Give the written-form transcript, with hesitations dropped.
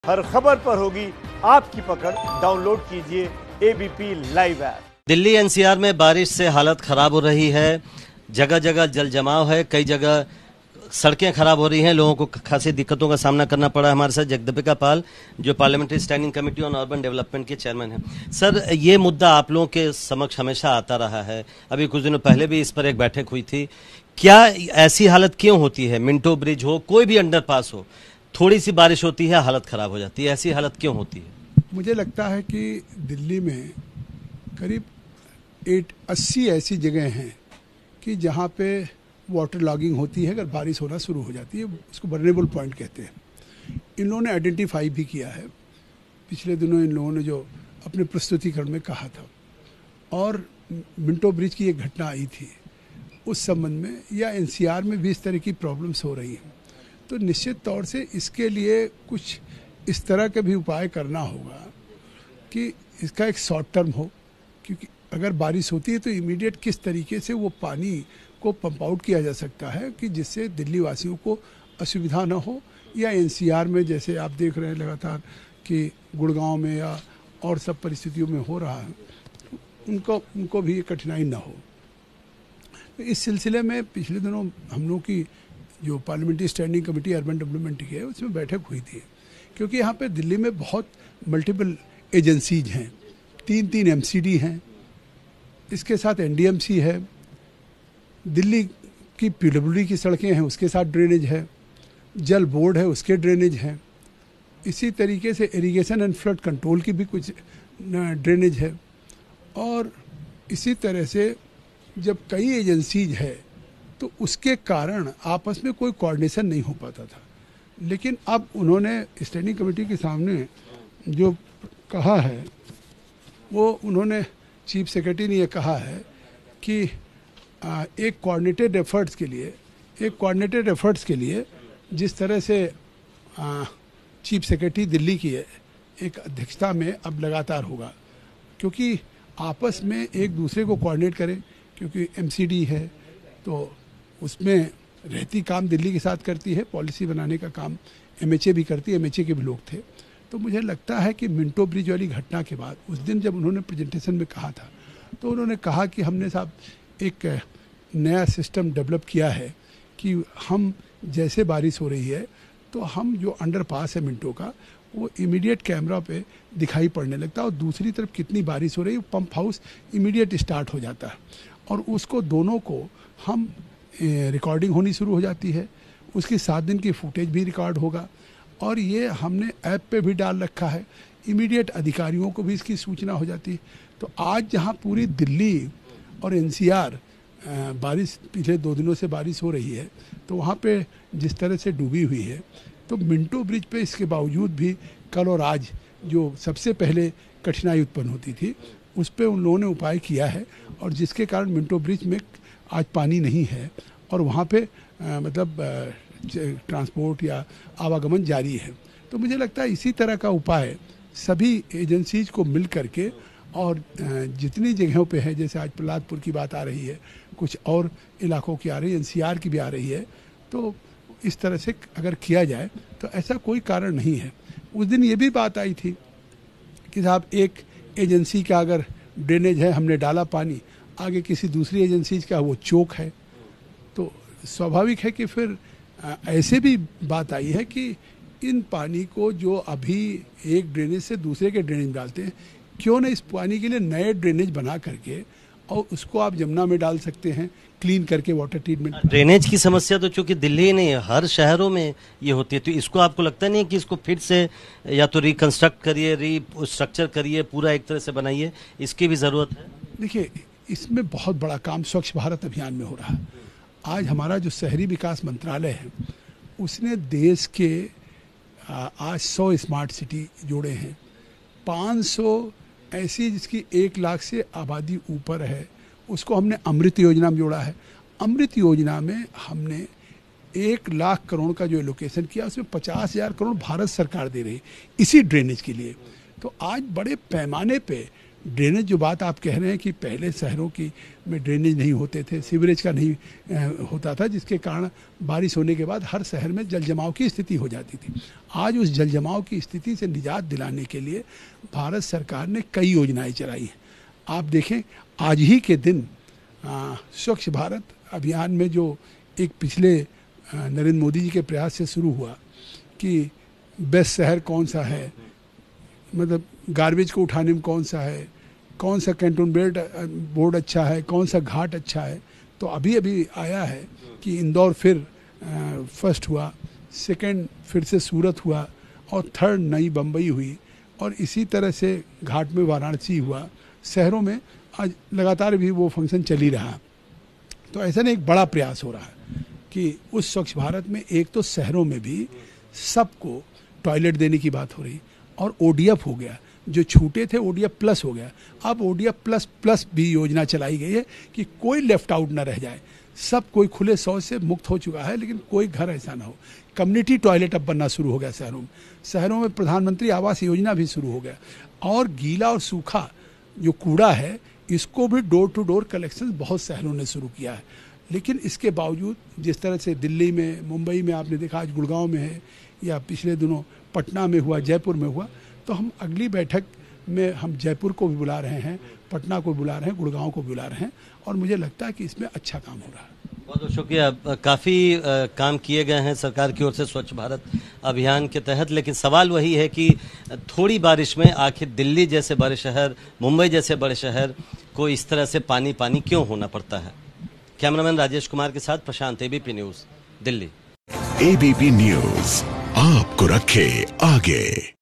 हर खबर पर होगी आपकी पकड़। डाउनलोड कीजिए ABP live app. Delhi NCR में बारिश से हालत खराब हो रही है। जगह जगह जल जमाव है, कई जगह सड़कें खराब हो रही हैं, लोगों को खासी दिक्कतों का सामना करना पड़ा। हमारे साथ जगदीपिका पाल, जो parliamentary standing committee on urban development के चेयरमैन हैं। सर, ये मुद्दा आप लोगों के समक्ष हमेशा आता रहा है, अभी कुछ दिनों पहले भी इस पर एक बैठक हुई थी। क्या ऐसी हालत क्यों होती है? मिंटो ब्रिज हो, कोई भी अंडरपास हो, थोड़ी सी बारिश होती है, हालत खराब हो जाती है। ऐसी हालत क्यों होती है? मुझे लगता है कि दिल्ली में करीब 80 ऐसी जगह हैं कि जहाँ पे वाटर लॉगिंग होती है। अगर बारिश होना शुरू हो जाती है, उसको वल्नरेबल पॉइंट कहते हैं। इन लोगों ने आइडेंटिफाई भी किया है। पिछले दिनों इन लोगों ने जो अपने प्रस्तुतिकरण में कहा था, और मिंटो ब्रिज की एक घटना आई थी उस संबंध में, या एनसीआर में भी इस तरह की प्रॉब्लम्स हो रही हैं। तो निश्चित तौर से इसके लिए कुछ इस तरह के भी उपाय करना होगा कि इसका एक शॉर्ट टर्म हो, क्योंकि अगर बारिश होती है तो इमीडिएट किस तरीके से वो पानी को पंप आउट किया जा सकता है कि जिससे दिल्ली वासियों को असुविधा ना हो, या एनसीआर में जैसे आप देख रहे हैं लगातार कि गुड़गांव में या और सब परिस्थितियों में हो रहा है, उनको भी कठिनाई ना हो। तो इस सिलसिले में पिछले दिनों हम लोग की जो parliamentary standing committee urban development की है, उसमें बैठक हुई थी। क्योंकि यहाँ पे दिल्ली में बहुत मल्टीपल एजेंसीज हैं, 3 एमसीडी हैं, इसके साथ एनडीएमसी है, दिल्ली की पीडब्ल्यूडी की सड़कें हैं, उसके साथ ड्रेनेज है, जल बोर्ड है, उसके ड्रेनेज हैं, इसी तरीके से इरिगेशन एंड फ्लड कंट्रोल की भी कुछ ड्रेनेज है। और इसी तरह से जब कई एजेंसीज है तो उसके कारण आपस में कोई कोऑर्डिनेशन नहीं हो पाता था। लेकिन अब उन्होंने स्टैंडिंग कमेटी के सामने जो कहा है, वो उन्होंने चीफ सेक्रेटरी ने ये कहा है कि एक कोऑर्डिनेटेड एफर्ट्स के लिए जिस तरह से चीफ सेक्रेटरी दिल्ली की एक अध्यक्षता में अब लगातार होगा, क्योंकि आपस में एक दूसरे को कोऑर्डिनेट करें। क्योंकि एमसीडी है तो उसमें रहती काम दिल्ली के साथ करती है, पॉलिसी बनाने का काम एमएचए भी करती है, एमएचए के भी लोग थे। तो मुझे लगता है कि मिंटो ब्रिज वाली घटना के बाद उस दिन जब उन्होंने प्रेजेंटेशन में कहा था, तो उन्होंने कहा कि हमने साहब एक नया सिस्टम डेवलप किया है कि हम जैसे बारिश हो रही है तो हम जो अंडरपास है मिंटो का, वो इमीडिएट कैमरा पे दिखाई पड़ने लगता है, और दूसरी तरफ कितनी बारिश हो रही है पंप हाउस इमीडिएट स्टार्ट हो जाता है, और उसको दोनों को हम रिकॉर्डिंग होनी शुरू हो जाती है। उसकी 7 दिन की फुटेज भी रिकॉर्ड होगा, और ये हमने ऐप पे भी डाल रखा है। इमीडिएट अधिकारियों को भी इसकी सूचना हो जाती है। तो आज जहाँ पूरी दिल्ली और एनसीआर बारिश पिछले 2 दिनों से बारिश हो रही है, तो वहाँ पे जिस तरह से डूबी हुई है, तो मिंटो ब्रिज पे इसके बावजूद भी कल और आज जो सबसे पहले कठिनाई उत्पन्न होती थी, उस पर उन लोगों ने उपाय किया है, और जिसके कारण मिंटो ब्रिज में आज पानी नहीं है, और वहाँ पे मतलब ट्रांसपोर्ट या आवागमन जारी है। तो मुझे लगता है इसी तरह का उपाय सभी एजेंसीज को मिल करके, और जितनी जगहों पे है, जैसे आज प्रहलादपुर की बात आ रही है, कुछ और इलाकों की आ रही है, एनसीआर की भी आ रही है, तो इस तरह से अगर किया जाए तो ऐसा कोई कारण नहीं है। उस दिन ये भी बात आई थी कि साहब एक एजेंसी का अगर ड्रेनेज है, हमने डाला पानी, आगे किसी दूसरी एजेंसी का वो चोक है, तो स्वाभाविक है कि फिर ऐसे भी बात आई है कि इन पानी को जो अभी एक ड्रेनेज से दूसरे के ड्रेनेज डालते हैं, क्यों ना इस पानी के लिए नए ड्रेनेज बना करके और उसको आप यमुना में डाल सकते हैं, क्लीन करके वाटर ट्रीटमेंट। ड्रेनेज की समस्या तो चूंकि दिल्ली ही नहीं है, हर शहरों में ये होती है। तो इसको आपको लगता नहीं कि इसको फिर से या तो रिकंस्ट्रक्ट करिए, रीस्ट्रक्चर करिए, पूरा एक तरह से बनाइए, इसकी भी ज़रूरत है? देखिए, इसमें बहुत बड़ा काम स्वच्छ भारत अभियान में हो रहा है। आज हमारा जो शहरी विकास मंत्रालय है, उसने देश के आज 100 स्मार्ट सिटी जोड़े हैं, 500 ऐसी जिसकी 1 लाख से आबादी ऊपर है, उसको हमने अमृत योजना में जोड़ा है। अमृत योजना में हमने 1 लाख करोड़ का जो एलोकेशन किया, उसमें 50,000 करोड़ भारत सरकार दे रही है इसी ड्रेनेज के लिए। तो आज बड़े पैमाने पे ड्रेनेज जो बात आप कह रहे हैं कि पहले शहरों की में ड्रेनेज नहीं होते थे, सीवरेज का नहीं होता था, जिसके कारण बारिश होने के बाद हर शहर में जल जमाव की स्थिति हो जाती थी। आज उस जल जमाव की स्थिति से निजात दिलाने के लिए भारत सरकार ने कई योजनाएं चलाई हैं। आप देखें, आज ही के दिन स्वच्छ भारत अभियान में जो एक पिछले नरेंद्र मोदी जी के प्रयास से शुरू हुआ कि बेस्ट शहर कौन सा है, मतलब गार्बेज को उठाने में कौन सा है, कौन सा कैंटोनमेंट बोर्ड अच्छा है, कौन सा घाट अच्छा है, तो अभी अभी आया है कि इंदौर फिर फर्स्ट हुआ, सेकंड फिर से सूरत हुआ और थर्ड नई बम्बई हुई, और इसी तरह से घाट में वाराणसी हुआ। शहरों में आज लगातार भी वो फंक्शन चल ही रहा। तो ऐसा नहीं, एक बड़ा प्रयास हो रहा है कि उस स्वच्छ भारत में एक तो शहरों में भी सबको टॉयलेट देने की बात हो रही, और ओडीएफ हो गया, जो छूटे थे ओडीएफ प्लस हो गया। अब ओडीएफ प्लस प्लस भी योजना चलाई गई है कि कोई लेफ्ट आउट ना रह जाए। सब कोई खुले शौच से मुक्त हो चुका है, लेकिन कोई घर ऐसा ना हो। कम्युनिटी टॉयलेट अब बनना शुरू हो गया शहरों में। शहरों में प्रधानमंत्री आवास योजना भी शुरू हो गया, और गीला और सूखा जो कूड़ा है इसको भी डोर टू डोर कलेक्शन बहुत शहरों ने शुरू किया है। लेकिन इसके बावजूद जिस तरह से दिल्ली में, मुंबई में आपने देखा, आज गुड़गांव में है, या पिछले दिनों पटना में हुआ, जयपुर में हुआ, तो हम अगली बैठक में हम जयपुर को भी बुला रहे हैं, पटना को बुला रहे हैं, गुड़गांव को बुला रहे हैं, और मुझे लगता है कि इसमें अच्छा काम हो रहा है। बहुत बहुत शुक्रिया। काफ़ी काम किए गए हैं सरकार की ओर से स्वच्छ भारत अभियान के तहत, लेकिन सवाल वही है कि थोड़ी बारिश में आखिर दिल्ली जैसे बड़े शहर, मुंबई जैसे बड़े शहर को इस तरह से पानी पानी क्यों होना पड़ता है। कैमरामैन राजेश कुमार के साथ Prashant, ABP news, Delhi. ABP news आपको रखे आगे।